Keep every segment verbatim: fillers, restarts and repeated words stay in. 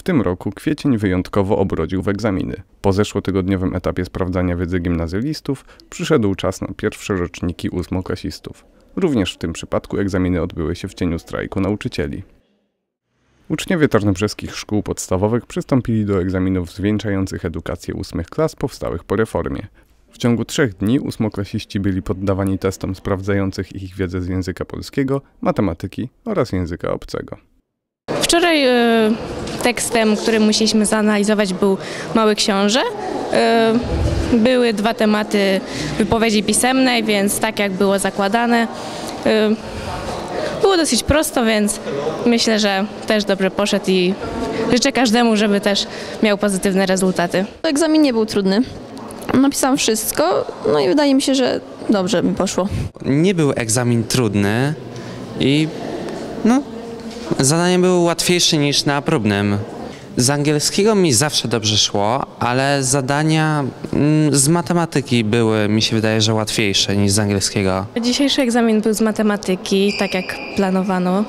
W tym roku kwiecień wyjątkowo obrodził w egzaminy. Po zeszłotygodniowym etapie sprawdzania wiedzy gimnazjalistów przyszedł czas na pierwsze roczniki ósmoklasistów. Również w tym przypadku egzaminy odbyły się w cieniu strajku nauczycieli. Uczniowie tarnobrzeskich szkół podstawowych przystąpili do egzaminów zwieńczających edukację ósmych klas powstałych po reformie. W ciągu trzech dni ósmoklasiści byli poddawani testom sprawdzających ich wiedzę z języka polskiego, matematyki oraz języka obcego. Wczoraj y, tekstem, który musieliśmy zanalizować, był Mały Książę. Y, były dwa tematy wypowiedzi pisemnej, więc tak jak było zakładane. Y, było dosyć prosto, więc myślę, że też dobrze poszedł i życzę każdemu, żeby też miał pozytywne rezultaty. Egzamin nie był trudny. Napisałam wszystko, no i wydaje mi się, że dobrze mi poszło. Nie był egzamin trudny i no, zadanie było łatwiejsze niż na próbnym. Z angielskiego mi zawsze dobrze szło, ale zadania z matematyki były, mi się wydaje, że łatwiejsze niż z angielskiego. Dzisiejszy egzamin był z matematyki, tak jak planowano.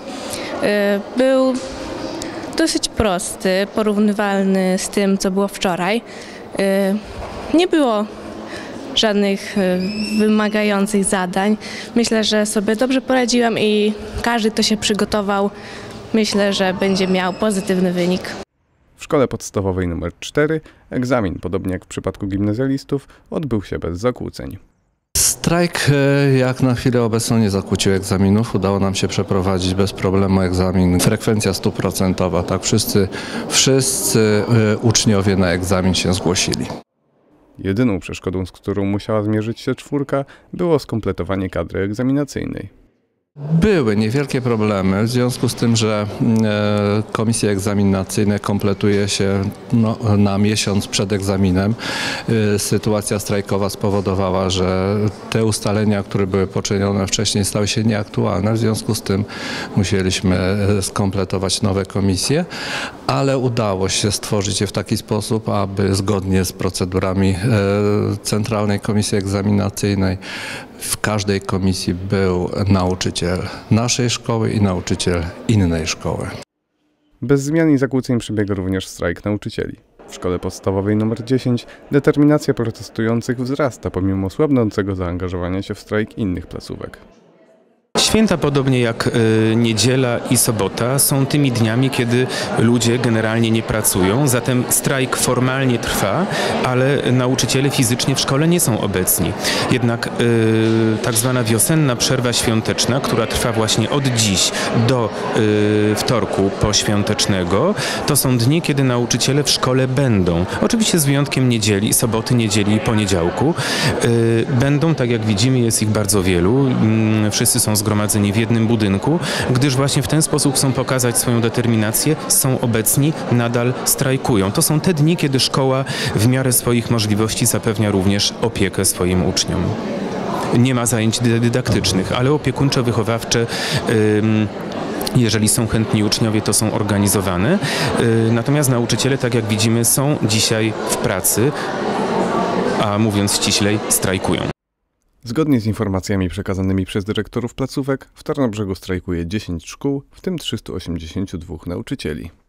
Był dosyć prosty, porównywalny z tym, co było wczoraj. Nie było żadnych wymagających zadań. Myślę, że sobie dobrze poradziłam i każdy, kto się przygotował, myślę, że będzie miał pozytywny wynik. W szkole podstawowej numer cztery egzamin, podobnie jak w przypadku gimnazjalistów, odbył się bez zakłóceń. Strajk jak na chwilę obecną nie zakłócił egzaminów. Udało nam się przeprowadzić bez problemu egzamin. Frekwencja stuprocentowa, tak wszyscy, wszyscy uczniowie na egzamin się zgłosili. Jedyną przeszkodą, z którą musiała zmierzyć się czwórka, było skompletowanie kadry egzaminacyjnej. Były niewielkie problemy w związku z tym, że e, komisje egzaminacyjne kompletuje się no, na miesiąc przed egzaminem. E, sytuacja strajkowa spowodowała, że te ustalenia, które były poczynione wcześniej, stały się nieaktualne. W związku z tym musieliśmy skompletować nowe komisje, ale udało się stworzyć je w taki sposób, aby zgodnie z procedurami e, Centralnej Komisji Egzaminacyjnej w każdej komisji był nauczyciel naszej szkoły i nauczyciel innej szkoły. Bez zmian i zakłóceń przebiega również strajk nauczycieli. W szkole podstawowej numer dziesięć determinacja protestujących wzrasta pomimo słabnącego zaangażowania się w strajk innych placówek. Święta, podobnie jak y, niedziela i sobota, są tymi dniami, kiedy ludzie generalnie nie pracują, zatem strajk formalnie trwa, ale nauczyciele fizycznie w szkole nie są obecni. Jednak y, tak zwana wiosenna przerwa świąteczna, która trwa właśnie od dziś do y, wtorku poświątecznego, to są dni, kiedy nauczyciele w szkole będą. Oczywiście z wyjątkiem niedzieli, soboty, niedzieli i poniedziałku. Y, będą, tak jak widzimy, jest ich bardzo wielu. Y, wszyscy są zgromadzeni w jednym budynku, gdyż właśnie w ten sposób chcą pokazać swoją determinację, są obecni, nadal strajkują. To są te dni, kiedy szkoła w miarę swoich możliwości zapewnia również opiekę swoim uczniom. Nie ma zajęć dydaktycznych, ale opiekuńczo-wychowawcze jeżeli są chętni uczniowie, to są organizowane. Natomiast nauczyciele, tak jak widzimy, są dzisiaj w pracy, a mówiąc ściślej, strajkują. Zgodnie z informacjami przekazanymi przez dyrektorów placówek, w Tarnobrzegu strajkuje dziesięć szkół, w tym trzystu osiemdziesięciu dwóch nauczycieli.